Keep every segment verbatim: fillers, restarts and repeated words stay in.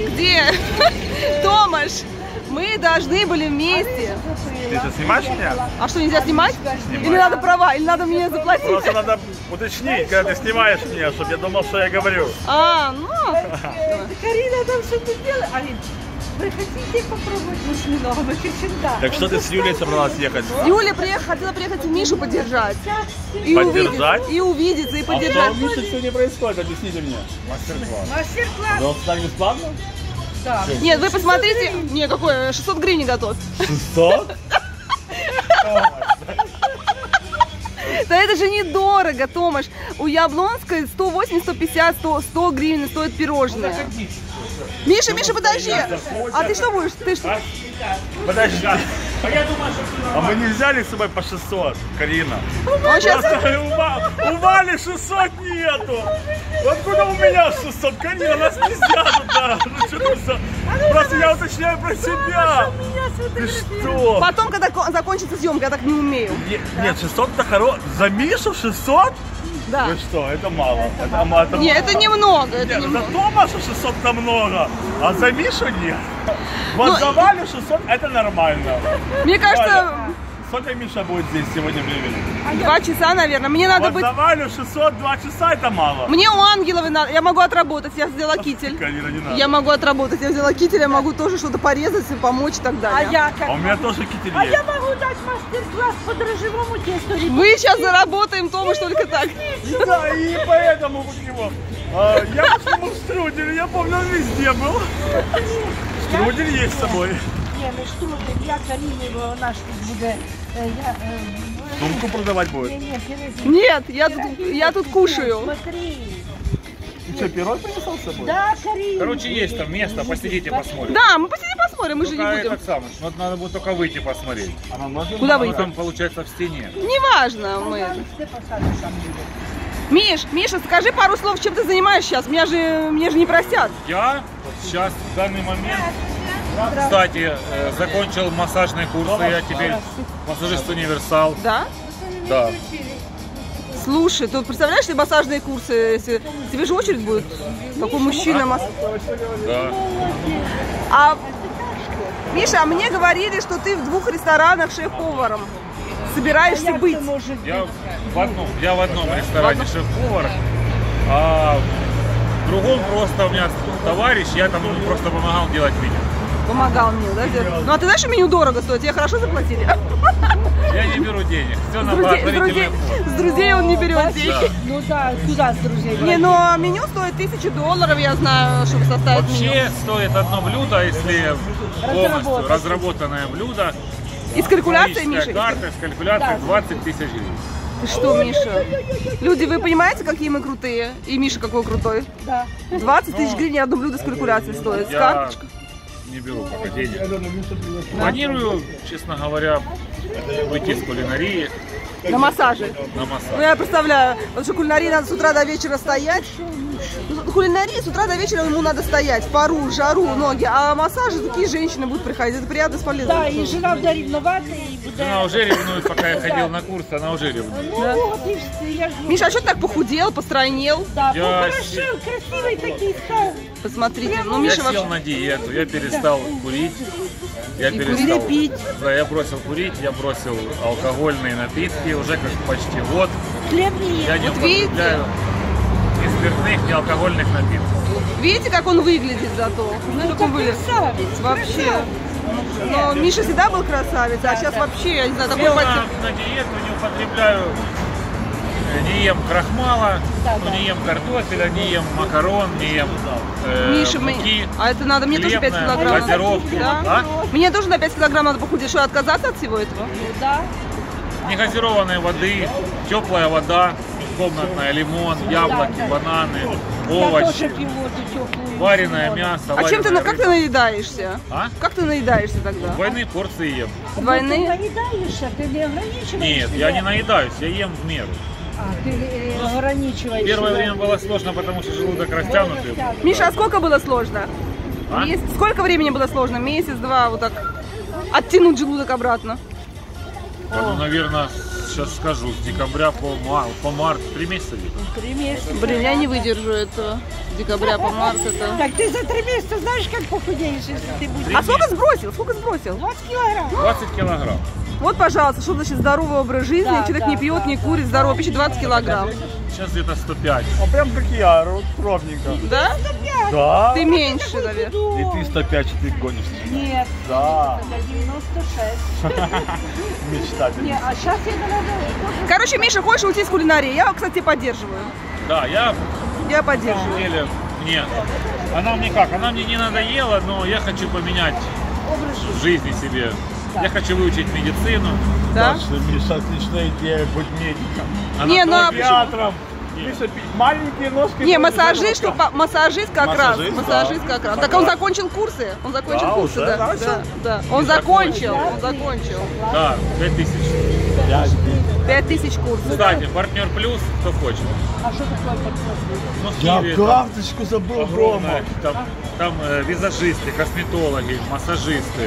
Где? Томаш, мы должны были вместе. Ты это снимаешь меня? А что, нельзя снимать? Снимай. Или надо права, или надо мне заплатить? Просто надо уточнить, когда ты снимаешь меня, чтобы я думал, что я говорю. А, ну. Карина там что-то делает. Алин, вы хотите попробовать мушмино? Мы кричим да. Так что ты с Юлей собралась ехать? Юля приехала, хотела приехать Мишу поддержать. И Поддержать? Увидеть, и увидеться, и А что поддержать. в Мише сегодня происходит? Объясните мне. Мастер-класс. Мастер-класс. Но он с нами бесплатно? Да. Нет, вы посмотрите. Не, какой, шестьсот гривен готов. шестьсот? Да это же недорого, Томаш. У Яблонской сто восемьдесят, сто пятьдесят, сто гривен стоит пирожное. Миша, Миша, подожди. А ты что будешь? Ты что? Подожди. А мы не взяли с собой по шестьсот, Карина? Он сейчас... Просто у, Ва- у Вали шестьсот нету. Откуда у меня шестьсот? Карина, нас нельзя туда. Ну, что ты за- Просто я уточняю про себя. Ты что? Потом, когда ко- закончится съемка, я так не умею. Не- Нет, шестьсот это хорошо. За Мишу шестьсот? Да. Вы что, это мало. Это, ма- это Нет, мало. это немного. Это Нет, за немного. Томаша шестьсот это много, а за Мишу нет. Вот Ну, за Валю шестьсот это нормально. Мне кажется, Валя, сколько Миша будет здесь сегодня времени? два часа, наверное. Мне надо Вот быть... за Валю шестьсот два часа это мало. Мне у Ангеловой надо... Я могу отработать, я взяла китель. Карина, не надо. Я могу отработать, я взяла китель, я могу тоже что-то порезать, помочь и так А далее. я как? А у меня тоже китель А есть. я могу дать мастер-класс по дрожжевому тесту. Мы сейчас заработаем, Томаш, только так. Да, и поэтому вот его. а, Я почему в штруделе, я помню, он везде был. Штрудель есть с собой. Не, ну штрудель, я Карине его наш буде. э, Я, э, Сумку продавать не, будет. не, Тереза. Нет, я тут, я тут кушаю. Смотри. Ты что, пирог принесал с собой? Да, Карина. Короче, есть там место, посидите, посмотрите. Да, мы посидим посмотрим, мы же не Только будем. этот самый, вот надо будет только выйти посмотреть. А мы можем? Куда Оно выйти? там получается в стене. Неважно, мы. Ты посадишь там будет. Миш, Миша, скажи пару слов, чем ты занимаешься сейчас? Меня же, мне же не простят. Я сейчас в данный момент, кстати, э, закончил массажные курсы, я теперь массажист универсал. Да? Да. Слушай, ты представляешь, ты массажные курсы, если... тебе же очередь будет? Какой мужчина масс... Да. А, Миша, а мне говорили, что ты в двух ресторанах шеф-поваром собираешься Як быть. це може бути? Я в одном, я в одном ресторане шеф-повар, а в другом просто у меня товарищ, я там ему просто помогал делать меню. Помогал мне, да? делать? Ну а ты знаешь, что меню дорого стоит? Тебе хорошо заплатили? Я не беру денег, все С на друзей, с, благотворительный друзей, фонд. с друзей он не берет деньги. Ну да, куда с друзей? Не, но меню стоит тысячу долларов, я знаю, чтобы составить меню. Вообще стоит одно блюдо, если полностью Разработать. разработанное блюдо. И с калькуляцией, Логическая Миша? карта с калькуляцией двадцать тысяч гривен. Ты что, Миша? Люди, вы понимаете, какие мы крутые? И Миша какой крутой? Да. двадцать тысяч гривен одно блюдо с калькуляцией стоит. С Я карточкой. не беру пока денег. Планирую, честно говоря, выйти из кулинарии На массаже. на Ну, массаж. я представляю, потому что кулинарии надо с утра до вечера стоять. Ну, кулинарии с утра до вечера ему надо стоять, в пару, в жару, ноги. А массажи такие женщины будут приходить. Это приятно, полезно. Да, і жена буде рівнувати, і буде... Жена уже ревнует, пока я ходил на курс, она уже ревнует. Ну, от і все, я ж... Миша, а что ты так похудел, постройнел? Да, Я похорошел, красивий такий став. Посмотрите, ну Я Миша сел вообще... на диету, я перестал курить. Я И перестал курить, пить. Да, я бросил курить, я бросил алкогольные напитки уже как почти год. Хліб не є. Я не Вот видите? употребляю ни спиртных, ни алкогольных напитков. Видите, как он выглядит зато? Ну, как он выглядит. Красавець, Вообще. Но Миша всегда был красавец, а сейчас вообще, я не знаю, такой Сел на, пойти. на диету, не употребляю, э, не ем крахмала, Да, ну, да. не ем картофеля, не ем макарон, не ем э, Миша, мы... муки. а это надо, мне тоже пять хлебная, килограмм. газировки. Да? А? Мне тоже на пять килограмм надо похудеть, что отказаться от всего этого? Да. Негазированной воды, теплая вода, комнатная, лимон, яблоки, Да, да. бананы, Я овощи, теж п'ю воду теплу. вареное мясо. А чем ты, вареная как ты рыба. наедаешься? А? Как ты наедаешься тогда? Двойные порции ем. Ты Двойные? наедаешься, ты не ограничиваешь Нет, себя? я не наедаюсь, я ем в меру. А, ты э, ограничиваешь Первое себя. время было сложно, потому что желудок растянутый. Миша, а сколько было сложно? А? Месяц- Сколько времени было сложно? Месяц, два, вот так оттянуть желудок обратно? Ну, наверное, с сейчас скажу, с декабря по, мар, по март, три месяца где-то. Три месяца. Блин, я не выдержу этого. С декабря по март это. Так ты за три месяца знаешь, как похудеешь, если ты будешь? А сколько сбросил? Сколько сбросил? двадцать килограмм. двадцать килограмм. Вот, пожалуйста, что значит здоровый образ жизни. Да, Человек да, не пьет, да, не да, курит, здоровый, пишет двадцать килограмм. Сейчас где-то сто пять. А прям как я, вот ровненько. Да? Да. Ты меньше, наверное. И ты сто пять, ты гонишь. Нет, Да. это девяносто шесть. Мечтатель. Не, а сейчас я надо... Короче, Миша, хочешь уйти с кулинарии? Я, кстати, поддерживаю. Да, я Я на самом поддерживаю. деле, мне, она мне как, она мне не надоела, но я хочу поменять в жизни себе. Я хочу выучить медицину. Да? Точно, Миша, отличная идея быть медиком. Не, ну а почему? Педиатром. Миша, пи- маленькие ножки. Не, ходят, массажист, здорово. что, по- массажист как раз. Массажист, Массажист да. как раз. Так он закончил курсы. Он закончил Да, курсы, уже, да. да, Да, всё? да. Он закончил, он закончил. Да, пять тысяч. Я- Пять тысяч курсов. Кстати, партнер плюс, кто хочет. А что такое подсмотреть? Ну, в Я Киеве там карточку забыл дома. огромное. Там, там э, визажисты, косметологи, массажисты.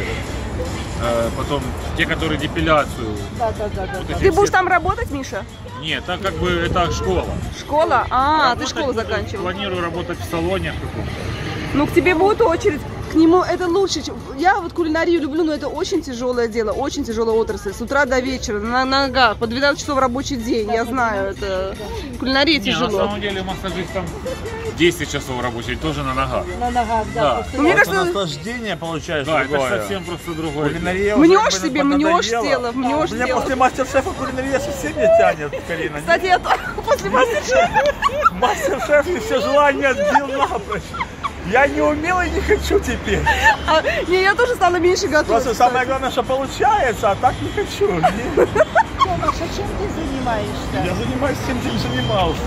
э, потом те, которые депиляцию. Да, да, да, да. Вот эти Ты будешь все- там работать, Миша? Нет, так как бы это школа. Школа? А, ты Работать школу буду, заканчивал. Планирую работать в салоне в каком-то. Ну, к тебе будет очередь. К нему это лучше. чем- Я вот кулинарию люблю, но это очень тяжелое дело, очень тяжелая отрасль. С утра до вечера, на ногах, по двенадцать часов рабочий день. Я знаю, это кулинария Не, на тяжело. самом деле массажист там десять часов рабочий, тоже на ногах. На ногах, да. Да. просто Ну, мне я- Это кажется, наслаждение получаешь Да, это другое. совсем просто другое. Кулинария уже мнешь как бы себе, поднадоела. мнешь тело, мнешь Меня тело. после мастер-шефа кулинария совсем не тянет, Карина. Кстати, я то- после мастер-шефа. Мастер-шеф ты все желания отбил напрочь. Я не умел и не хочу теперь. А, не, я тоже стала меньше готовить. Просто самое кстати. главное, что получается, а так не хочу. Не. Томаш, а чем ты занимаешься? Я занимаюсь тем, чем занимался.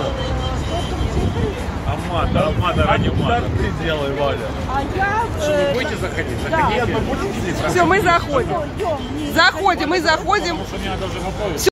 Амата, Амата ради А мата. ты делай, Валя. А я... Что, э, вы будете заходить? Да. Заходите. Нет, мы будем здесь. Все, мы заходим. идем, не- Заходим, мы заходим. Потому что мне надо уже готовить.